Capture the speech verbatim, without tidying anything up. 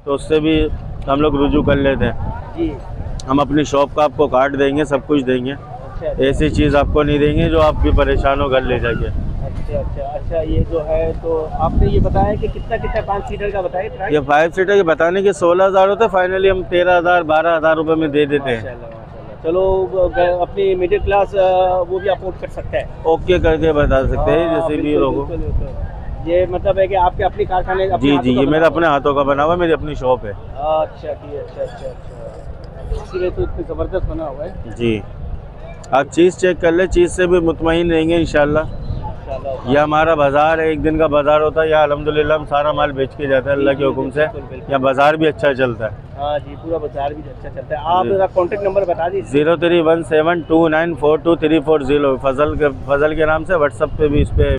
तो उससे भी हम लोग रुजू कर लेते हैं जी। हम अपनी शॉप का आपको कार्ड देंगे, सब कुछ देंगे। अच्छा, अच्छा। ऐसी चीज़ आपको नहीं देंगे जो आप भी परेशान हो घर ले जाइए। अच्छा अच्छा अच्छा। ये जो है तो आपने ये बताया कि कितना कितना पाँच सीटर का बताया प्राइस? ये फाइव सीटर के बताने के सोलह हज़ार होते हैं, फाइनली हम तेरह हज़ार बारह हज़ार रुपये में दे देते हैं। माशाल्लाह माशाल्लाह। चलो ग- अपनी मिडिल क्लास वो भी अफोर्ड कर सकता है। ओके करके बता सकते हैं हाँ, जैसे भी बिल्कुल, लोगों। बिल्कुल, बिल्कुल। ये मतलब है कि आपके अपने कारखाने अपने जी हाथों जी, का ये बना मेरा हुआ अपने हाथों का बना हुआ है, मेरी अपनी शॉप है। है। अच्छा जी, अच्छा अच्छा अच्छा। इसीलिए तो इतनी ज़बरदस्त बना हुआ है। जी, आप चीज़ चेक कर ले, चीज़ से भी मुतमईन रहेंगे इंशाल्लाह। इंशाल्लाह। यह हमारा बाज़ार है, एक दिन का बाज़ार होता है, यहाँ अल्हम्दुलिल्लाह हम सारा माल बेच के जाते हैं अल्लाह के हुक्म से। बिल्कुल, बिल्कुल। यहाँ बाज़ार भी अच्छा चलता है। हाँ जी, पूरा बाजार भी अच्छा चलता है। आप मेरा कॉन्टेक्ट नंबर बता दीजिए। Zero three one seven two nine four two three four zero Fazal के फजल के नाम से व्हाट्सएप पे भी इस पे